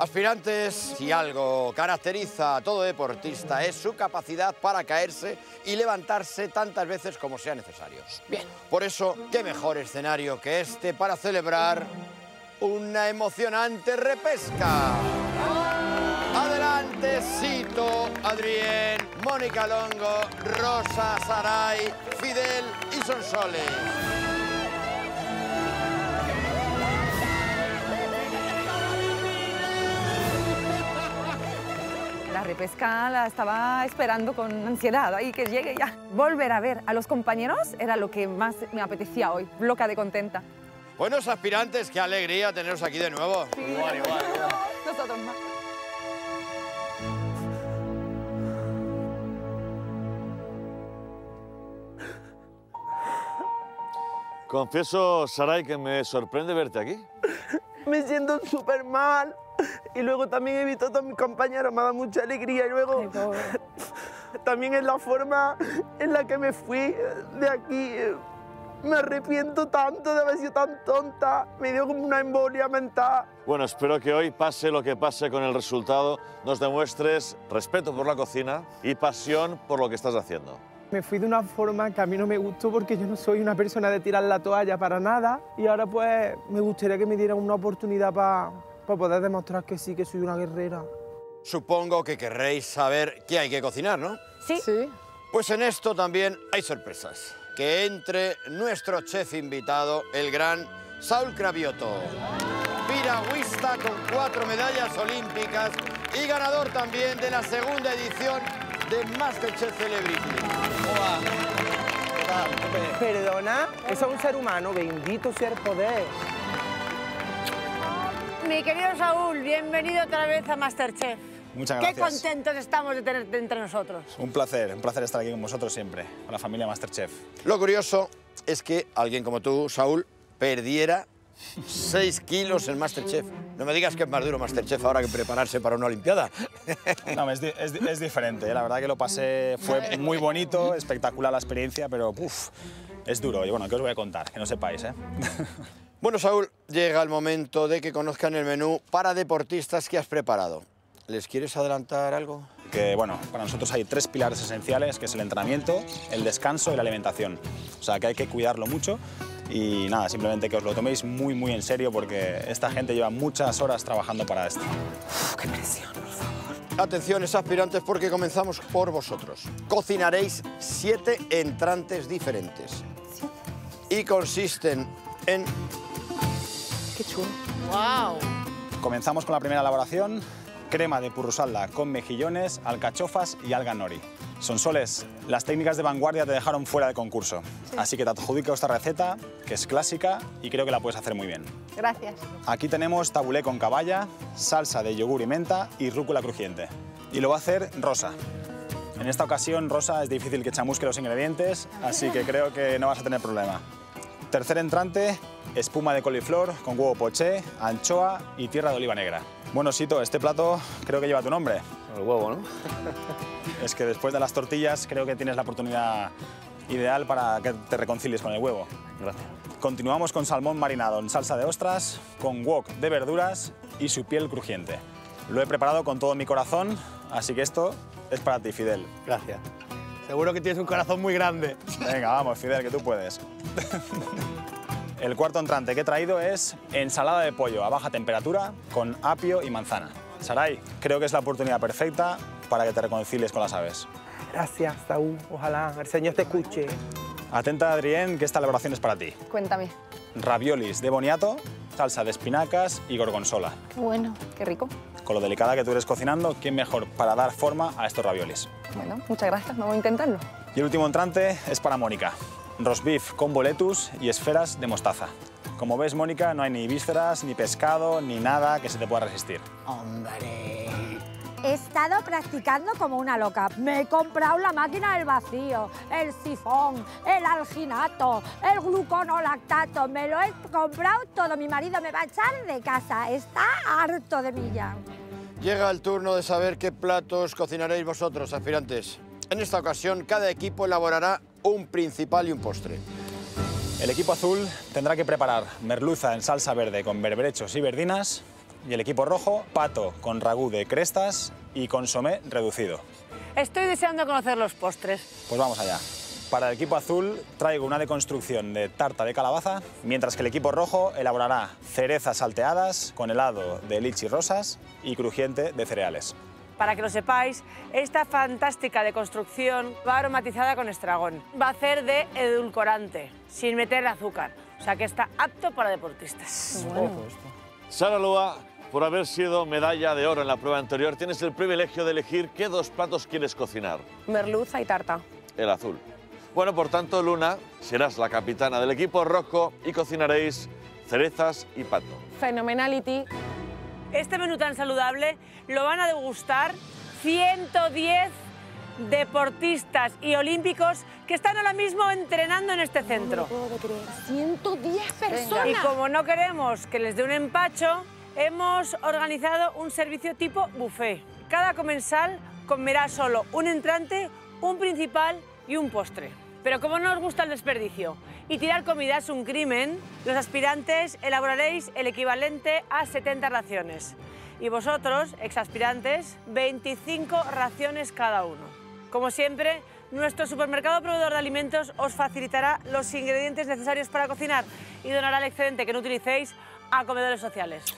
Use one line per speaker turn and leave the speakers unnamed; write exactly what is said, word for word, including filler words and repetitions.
Aspirantes, si algo caracteriza a todo deportista es su capacidad para caerse y levantarse tantas veces como sea necesario. Bien, por eso, qué mejor escenario que este para celebrar una emocionante repesca. Adelante, Sito, Adrián, Mónica Longo, Rosa, Saray, Fidel y Sonsoles.
La repesca la estaba esperando con ansiedad y que llegue ya. Volver a ver a los compañeros era lo que más me apetecía hoy, loca de contenta.
Buenos aspirantes, qué alegría teneros aquí de nuevo.
Sí,
igual, igual, igual.
Nosotros más.
Confieso, Saray, que me sorprende verte aquí.
Me siento súper mal. Y luego también he visto a todos mis compañeros, me ha dado mucha alegría. Y luego también en la forma en la que me fui de aquí. Me arrepiento tanto de haber sido tan tonta. Me dio como una embolia mental.
Bueno, espero que hoy, pase lo que pase con el resultado, nos demuestres respeto por la cocina y pasión por lo que estás haciendo.
Me fui de una forma que a mí no me gustó porque yo no soy una persona de tirar la toalla para nada. Y ahora pues me gustaría que me dieran una oportunidad para pa poder demostrar que sí, que soy una guerrera.
Supongo que querréis saber qué hay que cocinar, ¿no?
Sí.
Sí.
Pues en esto también hay sorpresas. Que entre nuestro chef invitado, el gran Saúl Cravioto, piragüista con cuatro medallas olímpicas y ganador también de la segunda edición de MasterChef Celebrity.
Perdona, eso es un ser humano, bendito sea el poder.
Mi querido Saúl, bienvenido otra vez a MasterChef.
Muchas
Qué
gracias.
contentos estamos de tenerte entre nosotros.
Un placer, un placer estar aquí con vosotros siempre, con la familia MasterChef.
Lo curioso es que alguien como tú, Saúl, perdiera seis kilos en MasterChef. No me digas que es más duro MasterChef ahora que prepararse para una Olimpiada.
No, es, di es, di es diferente, ¿eh? La verdad que lo pasé, fue muy bonito, espectacular la experiencia, pero uf, es duro. Y bueno, ¿qué os voy a contar? Que no sepáis, ¿eh?
Bueno, Saúl, llega el momento de que conozcan el menú para deportistas que has preparado. ¿Les quieres adelantar algo?
Que bueno, para nosotros hay tres pilares esenciales, que es el entrenamiento, el descanso y la alimentación. O sea, que hay que cuidarlo mucho y nada, simplemente que os lo toméis muy, muy en serio porque esta gente lleva muchas horas trabajando para esto.
Uf, ¡qué presión, por favor!
Atención, aspirantes, porque comenzamos por vosotros. Cocinaréis siete entrantes diferentes. Y consisten en...
¡Qué chulo!
¡Wow!
Comenzamos con la primera elaboración. Crema de purrusalda con mejillones, alcachofas y alga nori. Sonsoles, las técnicas de vanguardia te dejaron fuera de concurso, sí. Así que te adjudico esta receta, que es clásica y creo que la puedes hacer muy bien.
Gracias.
Aquí tenemos tabulé con caballa, salsa de yogur y menta y rúcula crujiente. Y lo va a hacer Rosa. En esta ocasión, Rosa, es difícil que chamusque los ingredientes, así que creo que no vas a tener problema. Tercer entrante, espuma de coliflor con huevo poché, anchoa y tierra de oliva negra. Bueno, Sito, este plato creo que lleva tu nombre.
El huevo, ¿no?
Es que después de las tortillas creo que tienes la oportunidad ideal para que te reconcilies con el huevo.
Gracias.
Continuamos con salmón marinado en salsa de ostras, con wok de verduras y su piel crujiente. Lo he preparado con todo mi corazón, así que esto es para ti, Fidel.
Gracias. Seguro que tienes un corazón muy grande.
Venga, vamos, Fidel, que tú puedes. El cuarto entrante que he traído es ensalada de pollo a baja temperatura con apio y manzana. Saray, creo que es la oportunidad perfecta para que te reconcilies con las aves.
Gracias, Saúl. Ojalá el Señor te escuche.
Atenta, Adrián, que esta elaboración es para ti.
Cuéntame.
Raviolis de boniato, salsa de espinacas y gorgonzola.
Qué bueno, qué rico.
Con lo delicada que tú eres cocinando, ¿quién mejor para dar forma a estos raviolis?
Bueno, muchas gracias, vamos a intentarlo.
Y el último entrante es para Mónica. Roast beef con boletus y esferas de mostaza. Como ves, Mónica, no hay ni vísceras, ni pescado, ni nada que se te pueda resistir.
¡Hombre! He estado practicando como una loca. Me he comprado la máquina del vacío, el sifón, el alginato, el gluconolactato. Me lo he comprado todo. Mi marido me va a echar de casa. Está harto de mí ya.
Llega el turno de saber qué platos cocinaréis vosotros, aspirantes. En esta ocasión, cada equipo elaborará un principal y un postre.
El equipo azul tendrá que preparar merluza en salsa verde con berberechos y verdinas, Y el equipo rojo, pato con ragú de crestas y consomé reducido.
Estoy deseando conocer los postres.
Pues vamos allá. Para el equipo azul traigo una deconstrucción de tarta de calabaza, mientras que el equipo rojo elaborará cerezas salteadas con helado de lichi rosas y crujiente de cereales.
Para que lo sepáis, esta fantástica deconstrucción va aromatizada con estragón. Va a ser de edulcorante, sin meter azúcar. O sea que está apto para deportistas.
Bueno.
Sara Lua, por haber sido medalla de oro en la prueba anterior, tienes el privilegio de elegir qué dos platos quieres cocinar.
Merluza y tarta.
El azul. Bueno, por tanto, Luna, serás la capitana del equipo rojo y cocinaréis cerezas y pato.
Fenomenality.
Este menú tan saludable lo van a degustar ciento diez deportistas y olímpicos que están ahora mismo entrenando en este centro.
No me puedo creer. ciento diez personas.
Y como no queremos que les dé un empacho, hemos organizado un servicio tipo buffet. Cada comensal comerá solo un entrante, un principal y un postre. Pero como no os gusta el desperdicio y tirar comida es un crimen, los aspirantes elaboraréis el equivalente a setenta raciones. Y vosotros, exaspirantes, veinticinco raciones cada uno. Como siempre, nuestro supermercado proveedor de alimentos os facilitará los ingredientes necesarios para cocinar y donará el excedente que no utilicéis a comedores sociales.